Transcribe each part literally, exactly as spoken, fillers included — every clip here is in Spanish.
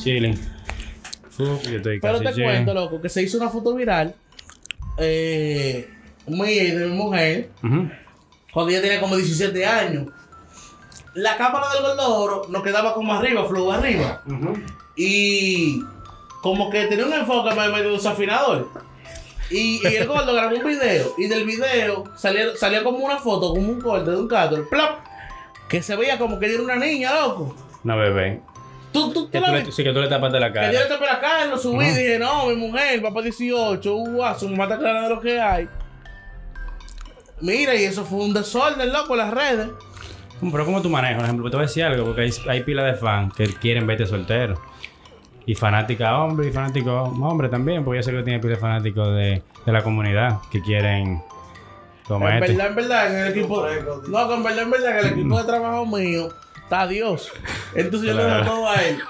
chilling. Uf, yo estoy Pero casi te chilling. cuento, loco, que se hizo una foto viral eh, mía y de mi mujer Ujú. cuando ella tenía como diecisiete años. La cámara del Gordo Oro nos quedaba como arriba, flow arriba. Ujú. Y como que tenía un enfoque medio desafinador. Y, y el gordo grabó un video. Y del video salía, salía como una foto, como un corte de un gato, plop, que se veía como que era una niña, loco. No, bebé. Tú, tú, tú Que la tú ves. le, sí, que tú le tapaste la Que yo le cara. tapé la cara, lo subí y Ujú. dije, no, mi mujer, papá dieciocho, uh, su mamá está clara de lo que hay. Mira, y eso fue un desorden, loco, en las redes. Pero ¿cómo tú manejas? Por ejemplo, te voy a decir algo, porque hay, hay pila de fans que quieren verte soltero. Y fanática hombre y fanático hombre también, porque yo sé que tiene pila de fanáticos de, de la comunidad que quieren En comerte. verdad, en verdad, en el equipo. No, que en verdad, en verdad, en el equipo de trabajo mío está Dios. Entonces yo le Claro. dejo todo a él.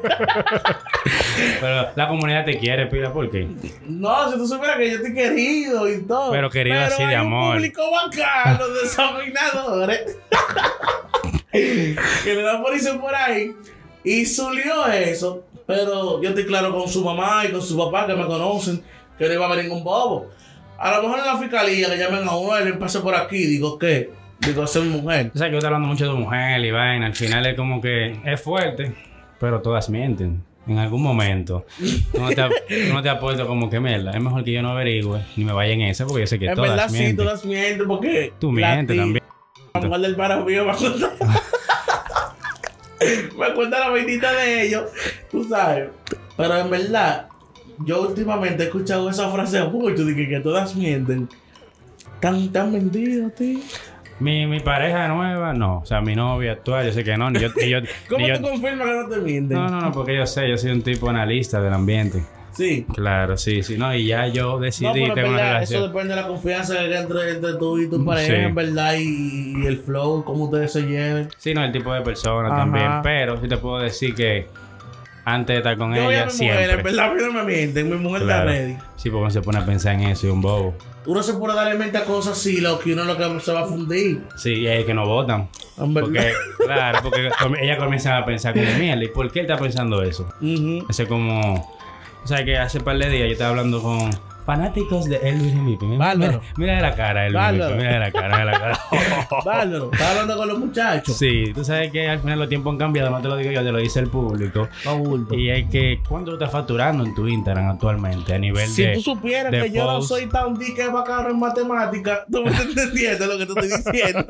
Pero la comunidad te quiere, pila, ¿por qué? No, si tú supieras que yo estoy querido y todo. Pero querido así de hay amor. un público bacano, desafinadores. que le dan por irse por ahí. Y subió eso. Pero yo estoy claro con su mamá y con su papá que me conocen, que no iba a haber ningún bobo. A lo mejor en la fiscalía que llamen a uno, él pase por aquí, digo, ¿qué? Digo, soy mujer. O sea, que yo estoy hablando mucho de mujer y vaina. Al final es como que es fuerte, pero todas mienten. En algún momento. Tú no te, tú no te apuesto como que mierda. Es mejor que yo no averigüe ni me vaya en esa porque yo sé que En todas verdad, sí, mienten. todas mienten, porque. Tú la mientes tía- también. La mujer del para mío me cuenta. me cuenta la vainita de ellos, tú sabes. Pero en verdad, yo últimamente he escuchado esa frase mucho de que, que todas mienten. ¿Tan, tan mentido, tío? Mi, mi pareja nueva, no. O sea, mi novia actual, yo sé que no. Ni yo, ni yo, ¿Cómo ni tú yo- confirmas que no te mienten? No, no, no, porque yo sé, yo soy un tipo analista del ambiente. Sí. Claro, sí, sí, no. Y ya yo decidí No, pero en tener una verdad, eso relación. depende de la confianza que hay entre, entre tú y tu Mm, pareja, sí. en verdad, y, y el flow, cómo ustedes se lleven. Sí, no, el tipo de persona Ajá. también. Pero sí te puedo decir que antes de estar con Yo voy a ella, mi siempre. mujer, en verdad, a mí no me mienten, mi mujer Claro. está ready. Sí, porque uno se pone a pensar en eso y un bobo. Uno se puede darle mente a cosas así, lo que uno lo que se va a fundir. Sí, y es que no votan. En verdad. Porque, claro, porque com- ella comienza a pensar como mierda. ¿Y por qué él está pensando eso? Ujú. Eso es como. O sea, que hace par de días yo estaba hablando con fanáticos de Elvis y Mipi. Mira, Bárbaro. mira, mira la cara, Elvis y Bárbaro. Mipi. Mira la cara, mira la cara. Bárbaro, estaba hablando con los muchachos. Sí, tú sabes que al final los tiempos han cambiado. No te lo digo yo, te lo dice el público. No bulto. Y es que, ¿cuánto tú estás facturando en tu Instagram actualmente a nivel Si de. tú supieras de que yo no post? soy tan dique bacano en matemática, tú me estás entendiendo lo que te estoy diciendo.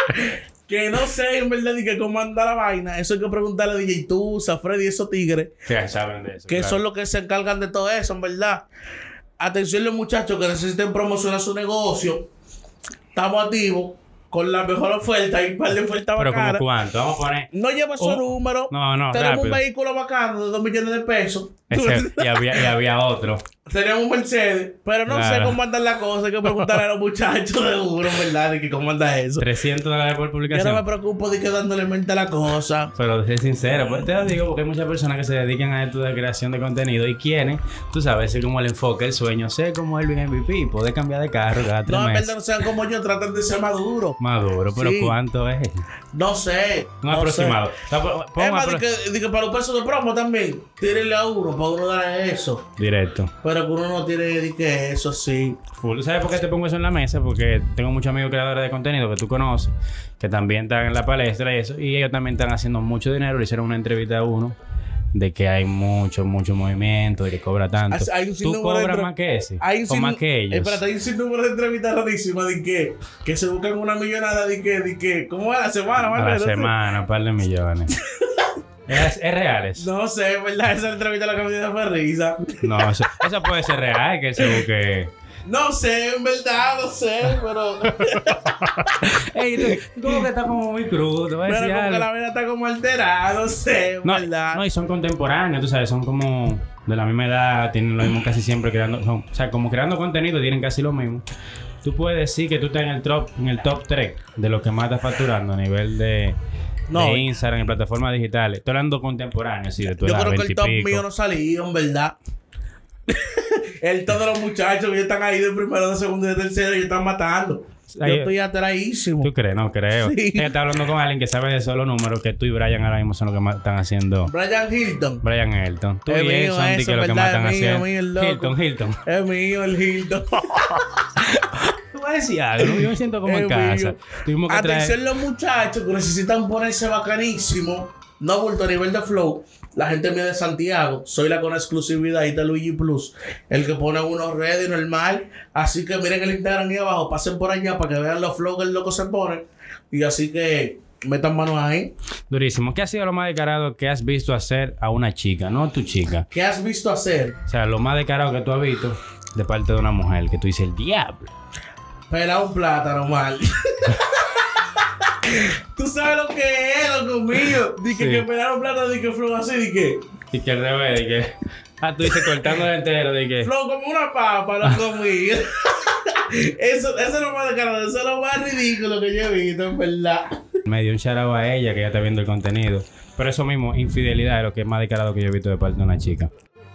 que no sé en verdad ni que cómo anda la vaina. Eso hay que preguntarle a D J Tusa, Freddy y esos tigres, Que saben de eso. que claro. son los que se encargan de todo eso, en verdad. Atención los muchachos que necesiten promocionar su negocio. Estamos activos con la mejor oferta y un par de ofertas Pero como bacanas. cuánto, vamos a poner. No lleva su Oh. número. No, no, Tenemos rápido. un vehículo bacano de dos millones de pesos. Ese- y, había, y había otro. Teníamos un Mercedes, pero no Claro. sé cómo andan las cosas. Hay que preguntarle a los muchachos de uno, ¿verdad? De que cómo anda eso. trescientos dólares por Yo publicación. no me preocupo de que dándole mente a la cosa. Pero de ser sincero, pues te lo digo porque hay muchas personas que se dedican a esto de creación de contenido y quieren, tú sabes, ser como el enfoque, el sueño, ser como Elvin M V P, poder cambiar de carro cada tres No, en meses. verdad no sean como yo, tratan de ser maduros. Maduro, pero Sí. ¿cuánto es? No sé. Un no aproximado. sé. O sea, pon- pon Es un más, de apro- que, de que para los pesos de promo también, tírenle a uno para uno darle eso. Directo. Pero que uno no tiene de que eso sí. Full. ¿Sabes por qué te pongo eso en la mesa? Porque tengo muchos amigos creadores de contenido que tú conoces, que también están en la palestra y eso, y ellos también están haciendo mucho dinero. Le hicieron una entrevista a uno de que hay mucho, mucho movimiento y que cobra tanto. Hay un ¿Tú sinnúmero de cobras entre- más que ese? Hay un ¿O sin- más que ellos? Espérate, hay un sinnúmero de entrevistas rarísimas de que, que se buscan una millonada de que, de que, ¿cómo es la semana? A más la o menos? semana, un par de millones. ¿Es, es reales? No sé, en verdad, esa entrevista la que me dio fue risa. No, eso, eso puede ser real, que él se busque. No sé, en verdad, no sé, pero. Ey, tú, como que está como muy crudo, te voy a pero decir como que algo. la vida está como alterada, no sé, en No, verdad. no, y son contemporáneos, tú sabes, son como de la misma edad, tienen lo mismo casi siempre creando, son- o sea, como creando contenido, tienen casi lo mismo. Tú puedes decir que tú estás en el top, en el top tres de lo que más estás facturando a nivel de, No. de Instagram, en plataformas digitales. Estoy hablando contemporáneo, sí, de tu Yo edad, creo que el veinte top y pico. mío no salió, en verdad. el top de los muchachos que ya están ahí de primero, de segundo y de tercero, y están matando. Yo estoy atraísimo. ¿Tú crees? No creo. Sí. Ella está hablando con alguien que sabe de solo números que tú y Brian ahora mismo son los que más están haciendo. Brian Hilton. Brian Hilton. Tú Es y él mío son eso, ti que lo que ¿verdad? más están Es mío, haciendo. mío, el loco. Hilton, Hilton. Es mío el Hilton. Tú vas a decir algo, ¿no? Yo me siento como Es en casa. mío. Tuvimos que traer... Atención los muchachos que necesitan ponerse bacanísimo. No bulto a nivel de flow. La gente mía de Santiago. Soy la con exclusividad y de Luigi Plus. El que pone unos redes normal. Así que miren el Instagram ahí abajo. Pasen por allá para que vean los flows que el loco se pone. Y así que metan manos ahí. Durísimo. ¿Qué ha sido lo más descarado que has visto hacer a una chica? No a tu chica. ¿Qué has visto hacer? O sea, lo más descarado que tú has visto de parte de una mujer. Que tú dices, el diablo. Pelar un plátano mal. Tú sabes lo que es, loco mío. Dije Sí. que pelar un plátano, dije flow así, dije. Y que al revés, de que... Ah, tú dices cortándolo entero, de que... Flow como una papa, loco mío. Eso, eso es lo más descarado, eso es lo más ridículo que yo he visto, en verdad. Me dio un shout a ella que ya está viendo el contenido. Pero eso mismo, infidelidad es lo que es más descarado que yo he visto de parte de una chica.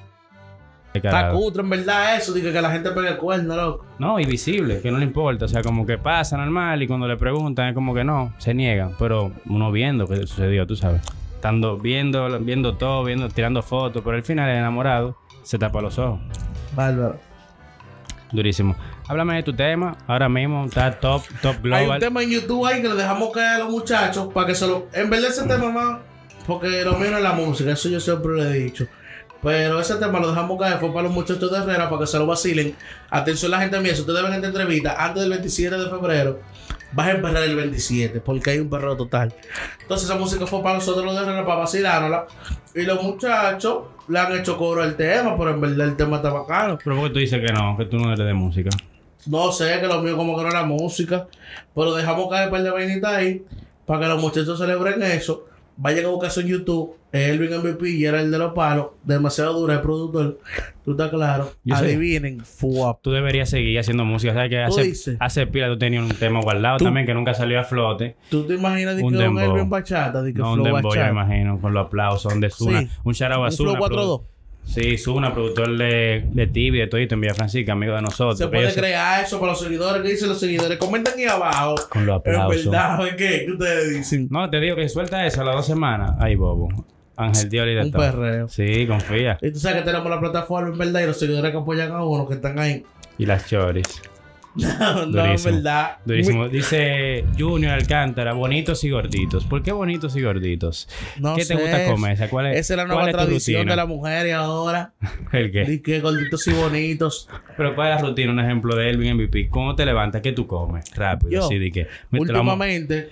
Está Descarado. cutre, en verdad, eso. Dije que la gente pegue el cuerno, loco. No, y visible, que no le importa. O sea, como que pasa normal y cuando le preguntan es como que no, se niegan. Pero uno viendo que sucedió, tú sabes. Estando viendo, viendo todo, viendo, tirando fotos. Pero al final el enamorado se tapa los ojos. Bárbaro. Durísimo. Háblame de tu tema. Ahora mismo está top, top Hay global. un tema en YouTube ahí que le dejamos caer a los muchachos para que se lo... En verdad ese tema más... Porque lo mío no es la música, eso yo siempre lo he dicho. Pero ese tema lo dejamos caer, fue para los muchachos de Herrera para que se lo vacilen. Atención la gente mía, si ustedes ven esta entrevista antes del veintisiete de febrero, vas a emperrar el veintisiete porque hay un perreo total. Entonces esa música fue para nosotros los de Herrera para vacilárnosla. Y los muchachos le han hecho cobro al tema, pero en verdad el tema está bacano. Pero ¿por qué tú dices que no? Que tú no eres de música. No sé, que lo mío como que no era música. Pero dejamos caer un par de vainitas ahí para que los muchachos celebren eso. Vayan a buscarse en YouTube. Elvin M V P y era el de los palos. Demasiado duro el productor. Tú estás claro. Yo sé. Adivinen. Fuap. Tú deberías seguir haciendo música. ¿Sabes que ¿Tú hace, dices? hace pila tú tenías un tema guardado ¿Tú? también que nunca salió a flote? ¿Tú te imaginas de que Un un dembow. Elvin bachata? De que No, un flow dembow, yo me bachata. imagino, con los aplausos de Zuna. Sí. Un shout out a Un Zuna. flow cuatro produ- dos. Sí, Zuna, productor de, de Tibi, de Todito en Villa Francisca, amigo de nosotros. Se Que puede ellos- crear eso para los seguidores. ¿Qué dicen los seguidores? Comenten ahí abajo. Con los En aplausos. verdad, ¿qué? ¿Qué ustedes dicen? No, te digo que suelta eso a las dos semanas. Ay, bobo. Ángel Dioli de Un todo. perreo. Sí, confía. Y tú sabes que tenemos la plataforma, en verdad, y los seguidores que apoyan a uno, que están ahí. Y las choris. No, no, en Durísimo. verdad. Durísimo. Dice Junior Alcántara, bonitos y gorditos. ¿Por qué bonitos y gorditos? No ¿Qué te sé. gusta comer? Esa, ¿Cuál es, Esa es la cuál nueva es tu tradición rutina? de la mujer y ahora. ¿El qué? Di que gorditos y bonitos. Pero ¿cuál es la rutina? Un ejemplo de Elvin M V P. ¿Cómo te levantas? ¿Qué tú comes? Rápido. Yo, así de que... me- te la- Últimamente,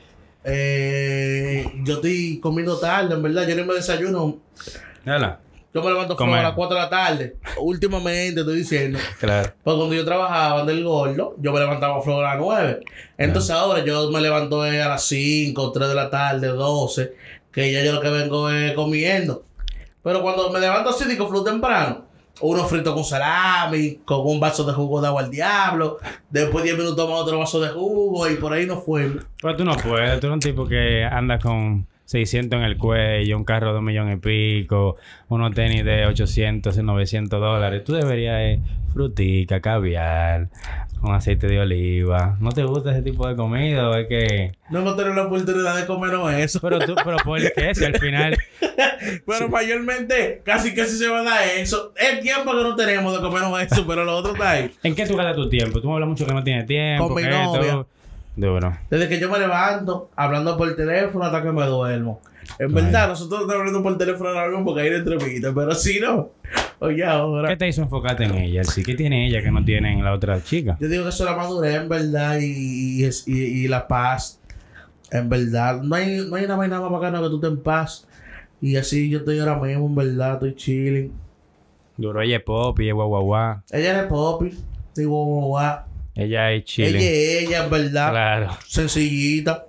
eh, yo estoy comiendo tarde, en verdad. Yo no me desayuno. Dala. Yo me levanto Comer. a las cuatro de la tarde. Últimamente, estoy diciendo. Claro. Pues cuando yo trabajaba del gordo, yo me levantaba a flor a las nueve. Entonces ahora yo me levanto eh, a las cinco, tres de la tarde, doce, que ya yo lo que vengo es comiendo. Pero cuando me levanto así, digo, flu temprano, uno frito con salami, con un vaso de jugo de agua al diablo, después diez minutos más otro vaso de jugo y por ahí no fue. Pero tú no puedes. Tú eres un tipo que anda con seiscientos en el cuello, un carro de un millón y pico, unos tenis de ochocientos y novecientos dólares. Tú deberías eh, frutica, caviar, con aceite de oliva. ¿No te gusta ese tipo de comida o es que...? No hemos tenido la oportunidad de comernos eso. Pero tú, pero ¿por qué? Si al final... Pero mayormente, casi casi se va a dar eso. Es tiempo que no tenemos de comernos eso, pero lo otro está ahí. ¿En qué tú gastas tu tiempo? Tú me hablas mucho que no tienes tiempo. Con mi que novia. esto... Duro. Desde que yo me levanto, hablando por teléfono hasta que me duermo. En verdad, nosotros estamos hablando por teléfono ahora mismo porque hay una entrevista, pero si no, oye, ahora. ¿Qué te hizo enfocarte en ella? Sí, ¿qué tiene ella que no tiene la otra chica? Yo digo que eso es la madurez, en verdad, y, y, es- y, y la paz. En verdad, no hay, no hay nada más nada más bacano que tú estés en paz. Y así yo estoy ahora mismo, en verdad, estoy chilling. Duro, ella es pop y es guau guau guau. Ella es Poppy, digo, guau, guau. Ella es chile. Ella es ella, en verdad. Claro. Sencillita.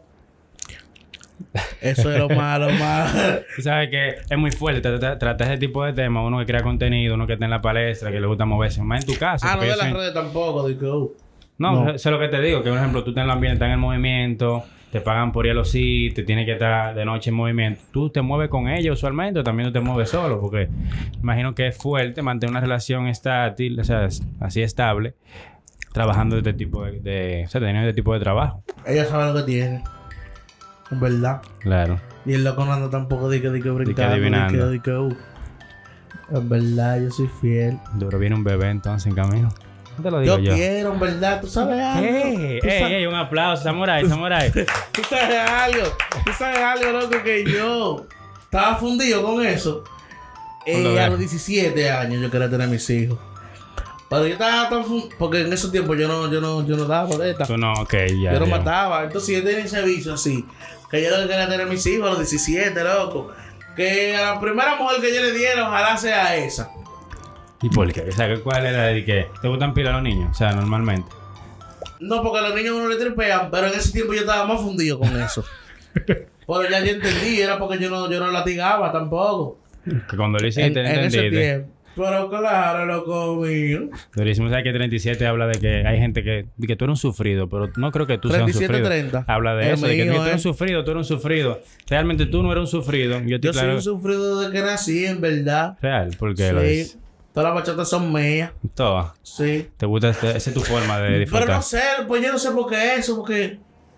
Eso es lo malo, malo. Tú sabes que es muy fuerte tratar trata ese tipo de temas. Uno que crea contenido, uno que está en la palestra, que le gusta moverse. Más en tu casa. Ah, no porque de yo las soy- redes tampoco, digo. uh. No, No. eso es lo que te digo. Que, por ejemplo, tú estás en el ambiente, estás en el movimiento, te pagan por ir a los sitios, tienes que estar de noche en movimiento. ¿Tú te mueves con ella usualmente o también tú te mueves solo? Porque imagino que es fuerte mantener una relación estátil, o sea, es- así estable, trabajando de este tipo de, de... O sea, teniendo este tipo de trabajo. Ella sabe lo que tiene. En verdad. Claro. Y el loco no anda tampoco de que, de que brincando. adivinando. De que, de que, uh. En verdad, yo soy fiel. Duro, viene un bebé entonces en camino. No te lo digo Yo, yo. quiero, en verdad. ¿Tú sabes algo? ¡Ey! ¿Tú ¡Ey, sabes, ey! Un aplauso, Samurai, Samurai. tú sabes algo? ¿Tú sabes algo, loco? Que yo estaba fundido con eso. Eh, a los diecisiete años yo quería tener mis hijos. Pero yo estaba tan fundido. Porque en esos tiempos yo no, yo no, yo no daba por esta. Tú no, ok, ya. Yo no ya. mataba. Entonces yo tenía ese vicio así. Que yo lo que quería tener mis hijos a los diecisiete, loco. Que a la primera mujer que yo le diera, ojalá sea esa. ¿Y por qué? O sea, ¿cuál era de que te gustan pila a los niños? O sea, normalmente. No, porque a los niños uno le tripean, pero en ese tiempo yo estaba más fundido con eso. Pero ya yo entendí, era porque yo no, yo no latigaba tampoco. Que cuando lo hiciste, En, en ese entendiste. tiempo. Pero claro, loco mío. Durísimo. ¿Sabes que treinta y siete habla de que hay gente que... De que tú eres un sufrido, pero no creo que tú seas un treinta y siete, sufrido. treinta. Habla de Es eso, de que, mío, que tú eres eh. un sufrido, tú eres un sufrido. Realmente tú no eres un sufrido. Yo estoy Yo claro... soy un sufrido desde que nací, en verdad. Real, porque Sí. lo es. Todas las bachatas son mías. Todo. Sí. ¿Te gusta? Esa es tu forma de disfrutar. Pero no sé, pues yo no sé por qué eso, porque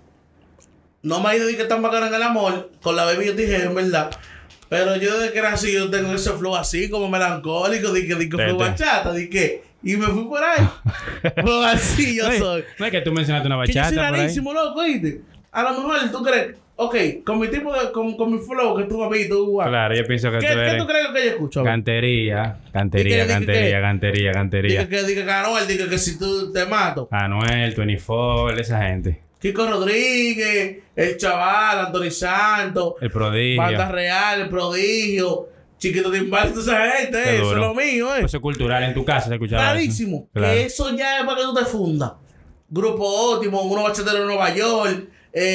no me ha ido de que tan bacana en el amor. Con la baby yo dije, en verdad. Pero yo desde que nací yo tengo ese flow así, como melancólico, de que, de que flow Tete. bachata, de que... Y me fui por ahí. Pues así yo no, es- soy. no es que tú mencionaste una Que yo soy bachata por ahí. rarísimo, loco, ¿oíste? A lo mejor tú crees... Ok, con mi tipo de... Con, con mi flow que tú a mí, tú... ah, Claro, yo pienso que ¿Qué, tú ¿Qué eres... tú crees que yo escucho? A ver? Cantería, ¿Y cantería, qué, di que cantería, qué? cantería, cantería. Diga que, diga que Anuel, diga que si tú te mato. Anuel, veinticuatro, esa gente. Kiko Rodríguez, el chaval, Anthony Santos, El prodigio. Banda Real, el prodigio, Chiquito Timbal, toda esa gente, Qué eso es duro. lo mío, eh. Eso es cultural. En tu casa se escuchaba eso. Clarísimo, Claro. que eso ya es para que tú te fundas. Grupo Óptimo, uno bachatero de Nueva York,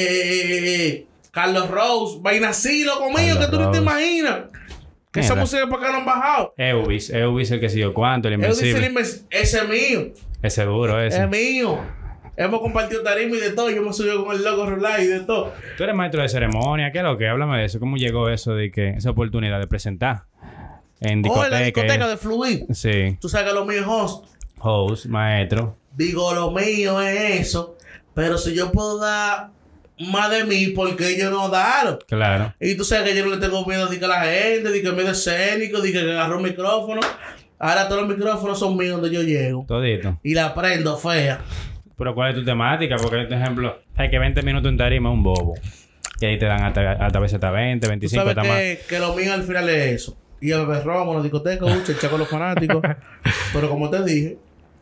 eh, Carlos Rose, vaina así, loco mío, Carlos que tú no te Rose. imaginas. Que esa Mierda. música para acá no han bajado. Eubis, Eubis el que sé yo cuánto, el Él dice, invencible. el inven- ese es mío, Ese duro, ese. es mío. Hemos compartido tarima y de todo. Yo me subí con el loco Rulay y de todo. Tú eres maestro de ceremonia, ¿qué es lo que? Háblame de eso. ¿Cómo llegó eso de que esa oportunidad de presentar en Oh, discoteca? en la discoteca de Fluir. Sí. Tú sabes que lo mío es host. Host, maestro. Digo, lo mío es eso. Pero si yo puedo dar más de mí, ¿por qué yo no darlo? Claro. Y tú sabes que yo no le tengo miedo de que la gente, de que miedo escénico, de que agarró un micrófono. Ahora todos los micrófonos son míos donde yo llego. Todito. Y la prendo fea. Pero ¿cuál es tu temática? Porque, por ejemplo, hay que veinte minutos en tarima es un bobo. Y ahí te dan hasta, hasta a veces hasta veinte, Tú veinticinco, sabes hasta más. que, que lo mío al final es eso. Y a beber romo en la discoteca, ucha, echar con los fanáticos. Pero como te dije,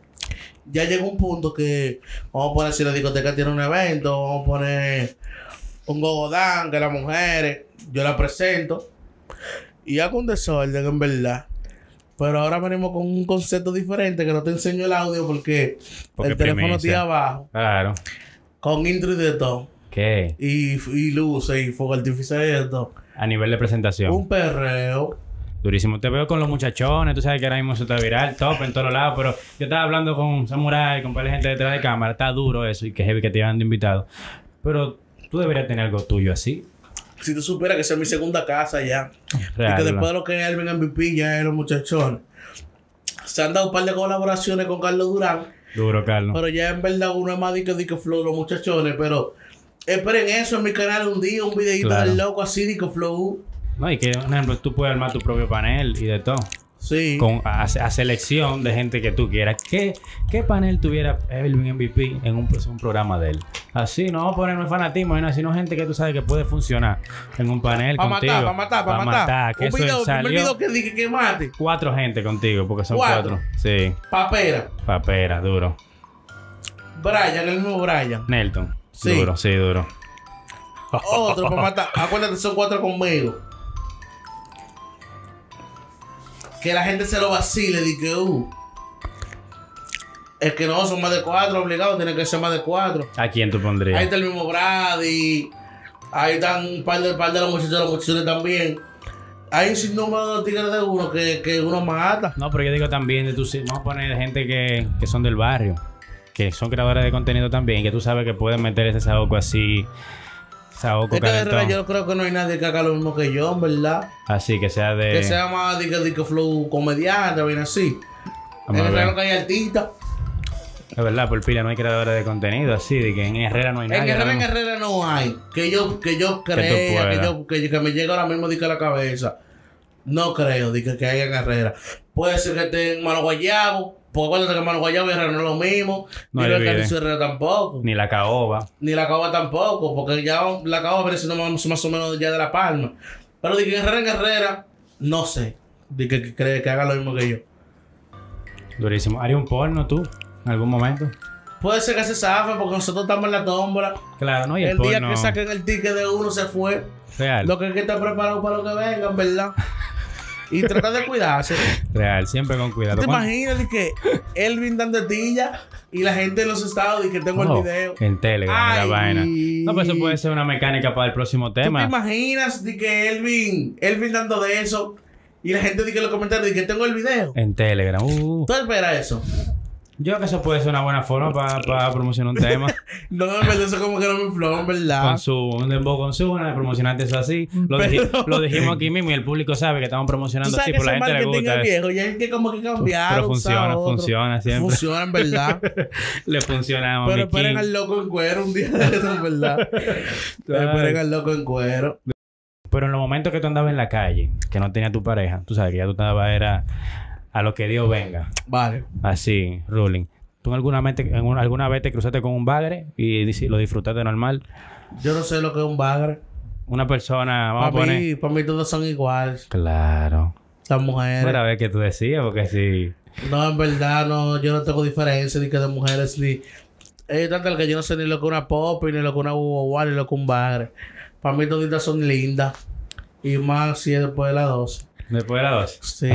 ya llega un punto que vamos a poner, si la discoteca tiene un evento, vamos a poner un gogodán, que las mujeres, yo la presento. Y hago un desorden, en verdad. Pero ahora venimos con un concepto diferente, que no te enseño el audio porque, Porque el teléfono primicia. está abajo, Claro. con intro y de todo. ¿Qué? Y, y luces y fuego artificial y de todo. A nivel de presentación. Un perreo. Durísimo. Te veo con los muchachones. Tú sabes que ahora mismo eso está viral, top en todos lados. Pero yo estaba hablando con Samurai, con un par de gente detrás de cámara. Está duro eso y que heavy que te llevan de invitado. Pero tú deberías tener algo tuyo así. Si tú supieras que esa es mi segunda casa ya. Real, y que después ¿verdad? de lo que es Elvin M V P ya es los muchachones. Se han dado un par de colaboraciones con Carlos Durán. Duro, Carlos. Pero ya en verdad uno es más de que, de que flow los muchachones. Pero esperen eso en mi canal un día, un videito Claro. del loco así de que flow. No, y que, por ejemplo, tú puedes armar tu propio panel y de todo. Sí. Con, a, a selección de gente que tú quieras. ¿Qué, qué panel tuviera Elvin M V P en un, pues, un programa de él? Así, no vamos a poner un fanatismo, ¿no? Sino gente que tú sabes que puede funcionar en un panel Para contigo. matar, para matar, para matar. Que Un eso video, el primer salió video que dije que mate. cuatro gente contigo, porque son ¿Cuatro? cuatro. Sí, Papera. papera, duro. Brian, el mismo Brian. Nelton. Sí. Duro, sí, duro. Otro para matar. Acuérdate, son cuatro conmigo. Que la gente se lo vacile, di que uh. Es que no, son más de cuatro obligados, tiene que ser más de cuatro. ¿A quién tú Ahí pondrías? está el mismo Brady. Ahí están un par de, par de los muchachos, los muchachos también. Hay un sinnúmero de tigres de uno que, que uno mata. No, pero yo digo también de tu... Vamos a poner gente que, que son del barrio. Que son creadores de contenido también. Que tú sabes que pueden meter ese saoco así... Saoco Es que de verdad calentón. yo creo que no hay nadie que haga lo mismo que yo, en verdad. Así que sea de... Que sea más de que, de que flow comediante, bien así. Vamos En a el ver. real que hay artistas. Es verdad, por pila no hay creadores de contenido así, de que en Herrera no hay En nadie. Herrera, en ¿no? Herrera no hay. Que yo, que yo Que tú crea, que, puedas. yo, que, que me llegue ahora mismo de que a la cabeza. No creo de que, que haya en Herrera. Puede ser que esté en Mano Guayabo. Porque acuérdate que Mano Guayabo y Herrera no es lo mismo. No ni el divide. Carrizo Herrera tampoco. Ni la caoba. Ni la Caoba tampoco. Porque ya la Caoba viene siendo más, más o menos ya de La Palma. Pero de que en Herrera, en Herrera, no sé. De que, que, que, que haga lo mismo que yo. Durísimo. ¿Haría un porno tú? ¿En algún momento? Puede ser que se zafe porque nosotros estamos en la tómbola. Claro, ¿no? Y el, El porno... día que saquen el ticket de uno se fue. Real. Lo que hay que estar preparado para lo que vengan, ¿verdad? Y tratar de cuidarse. Real. Siempre con cuidado. ¿Te ¿Cuándo? imaginas de que Elvin dando tilla y la gente en los estados y que tengo Oh, el video? en Telegram, la Ay. vaina. No, pues eso puede ser una mecánica para el próximo ¿Tú te tema. imaginas de que Elvin, Elvin dando de eso y la gente dice en los comentarios de que tengo el video? En Telegram. Uh. ¿Tú esperas eso? Yo creo que eso puede ser una buena forma para pa promocionar un tema. No, en verdad, eso como que no me flow, en verdad. Con su, un dembow con su, una promocionante eso así. Lo, Pero- dij- lo dijimos aquí mismo y el público sabe que estamos Tú promocionando sabes así, que por la ese gente le marketing gusta. es viejo y hay que como que cambiar. Pero usar funciona, otro. funciona siempre. Funciona, en verdad. Le funciona a Pero Mami esperen King. al loco en cuero un día de eso, en verdad. Esperen al loco en cuero. Pero en los momentos que tú andabas en la calle, que no tenía tu pareja, tú sabes que ya tú estabas era a lo que Dios venga. Vale. Así, ruling. ¿Tú alguna vez, te, alguna, alguna vez te cruzaste con un bagre y dis- lo disfrutaste normal? Yo no sé lo que es un bagre. Una persona, vamos Para a poner... mí, para mí todos son iguales. Claro. Las mujeres. Era a ver qué tú decías, porque si... No, en verdad, no, yo no tengo diferencia ni que de mujeres ni. Es tanto que yo no sé ni lo que una pop, ni lo que una guagua, ni lo que un bagre. Para mí toditas son lindas. Y más si es después de las doce. Después de las dos. Sí.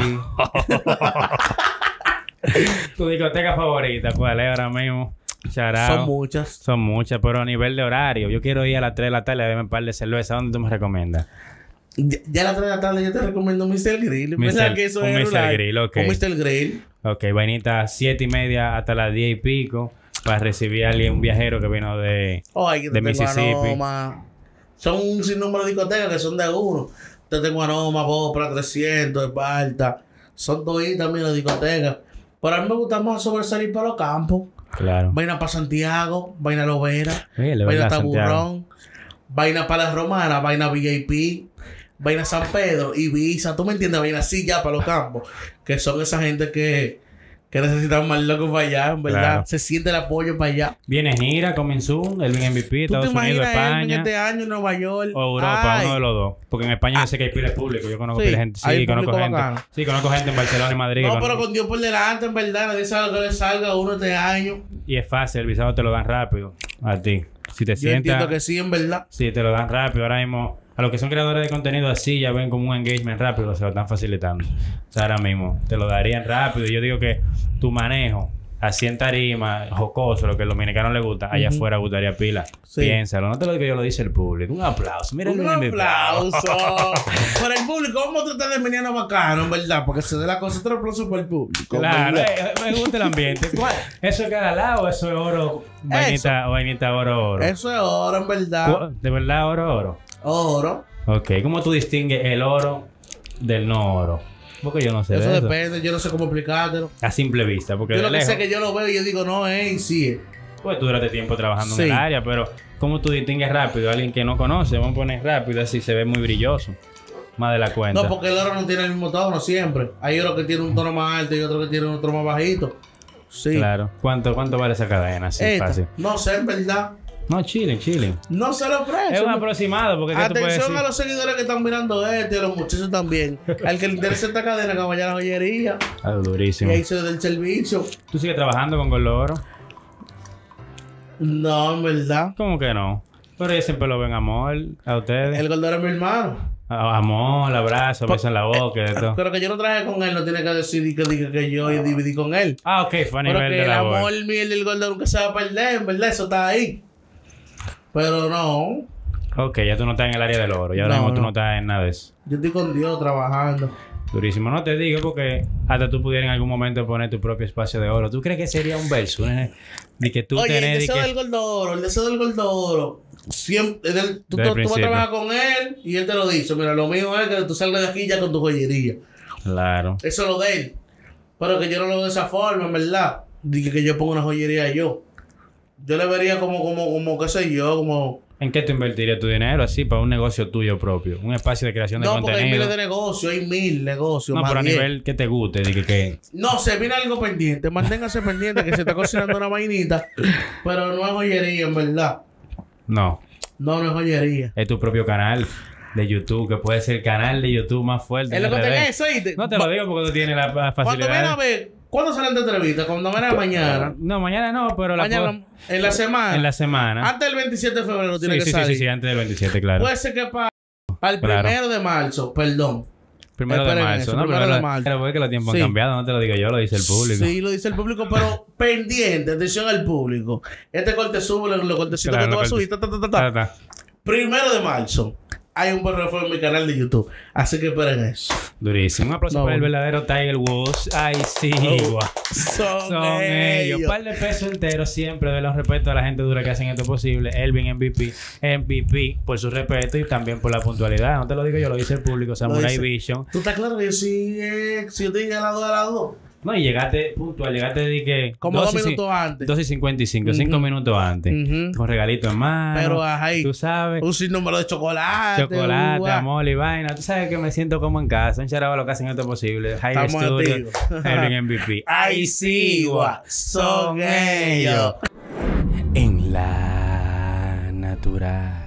Tu discoteca favorita, ¿cuál es ahora mismo? Charao. Son muchas. Son muchas, pero a nivel de horario. Yo quiero ir a las tres de la tarde a beberme un par de cerveza. ¿Dónde tú me recomiendas? Ya, ya a las tres de la tarde yo te recomiendo mister Grill. mister ¿Verdad que eso un es mister rural? Grill, ok. Un mister Grill. Ok, vainita, siete y media hasta las diez y pico para recibir a alguien, un viajero que vino de... Oh, hay que De te tengo Mississippi. Anoma. Son un sinnúmero de discotecas que son de uno. Te tengo Anoma, Bopra, trescientos, Esparta. Son toditas también las discotecas. Pero a mí me gusta más sobresalir para los campos. Claro. Vaina para Santiago, vaina Lovera, Oye, de vaina verdad, Santiago. Taburrón, vaina para las romanas, vaina V I P, vaina San Pedro, Ibiza, tú me entiendes, vaina así ya para los campos, que son esa gente que, que necesitan más locos para allá, en verdad, Claro. se siente el apoyo para allá. Viene gira, Comenzú, el M V P, ¿Tú te Estados Unidos, imaginas él en España este año en Nueva York? o Europa, Ay, uno de los dos. Porque en España yo sé que hay pila de público. Yo conozco Sí, pila de gente. hay Sí, conozco público gente. bacano. Sí, conozco gente en Barcelona y Madrid. No, conozco- pero con Dios por delante, en verdad, nadie sabe lo que le salga a uno este año. Y es fácil, el visado te lo dan rápido a ti. Si te Yo sientas... entiendo que sí, en verdad. Sí, te lo dan rápido. Ahora mismo, a los que son creadores de contenido así, ya ven como un engagement rápido, se lo están facilitando. O sea, ahora mismo, te lo darían rápido. Yo digo que tu manejo, así en tarima, jocoso, lo que a los dominicanos les gusta, allá Ujú. afuera gustaría pila. Sí. Piénsalo, no te lo digo yo, lo dice el público. Un aplauso. Mira el Un M V P. aplauso. Para el público, vamos a tratar de venirnos bacano, en verdad, porque se dé la cosa. Otro aplauso para el público. Claro, ¿verdad? eh, me gusta el ambiente. ¿Cuál? ¿Eso es cada lado o eso es oro? Vainita, vainita oro, oro. Eso es oro, en verdad. ¿Cu- ¿De verdad oro, oro? Oro. Ok, ¿cómo tú distingues el oro del no oro? Porque yo no sé Eso de eso. depende, yo no sé cómo explicártelo. A simple vista, porque Yo de lo que lejos, sé es que yo lo veo y yo digo, no, es y sí es. pues tú duraste tiempo trabajando Sí. en el área, pero ¿cómo tú distingues rápido a alguien que no conoce? Vamos a poner rápido, así se ve muy brilloso. Más de la cuenta. No, porque el oro no tiene el mismo tono siempre. Hay oro que tiene un tono más alto y otro que tiene otro más bajito. Sí. Claro. ¿Cuánto, cuánto vale esa cadena? Así, Esta, fácil. no sé, en verdad. No, chilling, chilling. No sé los precios. Es un ¿no? aproximado, porque ¿qué tú puedes Atención decir? a los seguidores que están mirando esto y a los muchachos también. Al que le interesa esta cadena, que vaya a la joyería. Ah, Y durísimo. ahí se del servicio. ¿Tú sigues trabajando con Gordo Oro? No, en verdad. ¿Cómo que no? Pero ellos siempre lo ven amor a ustedes. El gordero es mi hermano. Ah, amor, abrazo, beso en la boca y de todo. Pero que yo no traje con él, no tiene que decir que diga que yo dividí con él. Ah, ok, fue a Pero nivel que de el labor. amor mío y el del gordero nunca se va a perder, en verdad, eso está ahí. Pero no, Ok, ya tú no estás en el área del oro. Ya ahora No, mismo tú no. no estás en nada de eso. yo estoy con Dios trabajando. Durísimo. No te digo porque hasta tú pudieras en algún momento poner tu propio espacio de oro. ¿Tú crees que sería un verso? ¿eh? De que tú Oye, el tenés... de deseo que- del gordoro, el deseo del gordoro. Siempre, es del- tú, Desde tú- el tú vas a principio. trabajar con él y él te lo dice. Mira, lo mío es que tú salgas de aquí ya con tu joyería. Claro. Eso es lo de él. Pero que yo no lo veo de esa forma, en verdad. Dije que yo pongo una joyería yo. Yo le vería como, como, como, qué sé yo, como... ¿En qué te invertirías tu dinero así para un negocio tuyo propio? Un espacio de creación de no, contenido. No, porque hay miles de negocios, hay mil negocios. No, más pero a diez. nivel que te guste, dije que... No, se viene algo pendiente. Manténgase pendiente que se está cocinando una vainita. Pero no es joyería, en verdad. No. No, no es joyería. Es tu propio canal de YouTube, que puede ser el canal de YouTube más fuerte. Es lo que R D. tenés eso, ¿oíste? No te lo digo porque tú tienes la, la Cuando facilidad. viene a ver, ¿cuándo salen de entrevista? Cuando viene a mañana. No, mañana no, pero la Mañana, puedo- en la semana. en la semana. Antes del veintisiete de febrero tiene Sí, que sí, sí, salir. sí, sí, antes del veintisiete, claro. Puede ser que para el Claro. primero de marzo, perdón. Primero de esperen marzo. eso, No, primero pero de lo- marzo. pero es que los tiempos Sí. han cambiado, no te lo digo yo, lo dice el público. Sí, lo dice el público, pero pendiente, atención al público. Este corte sube, los cortecitos Claro, que tú vas a los subir. Ta, ta, ta, ta, Ta, ta. ta. Primero de marzo. Hay un perro en mi canal de YouTube. Así que esperen eso. Durísimo. Un aplauso No, para el bueno. verdadero Tiger Woods. Ay, sí, Oh, guau. Son, Son ellos. Un par de pesos enteros siempre de los respetos a la gente dura que hacen esto posible. Elvin M V P. M V P por su respeto y también por la puntualidad. No te lo digo yo, lo dice el público. Samurai dice. Vision. ¿Tú estás claro que yo sí, eh, si yo te dije a las dos, a las dos? No, y llegaste puntual. Llegaste de que... Como dos doce y minutos antes. dos y cincuenta y cinco. Ujú. cinco minutos antes. Ujú. Con regalito en mano. Pero ahí, Tú sabes. un sinnúmero de chocolate. Chocolate, uva. amor y vaina. Tú sabes que me siento como en casa. Un charaba lo que hacen esto posible. High Estamos Studio. activos. Elvin M V P. Ay, sí, gua, son ellos. En la natural.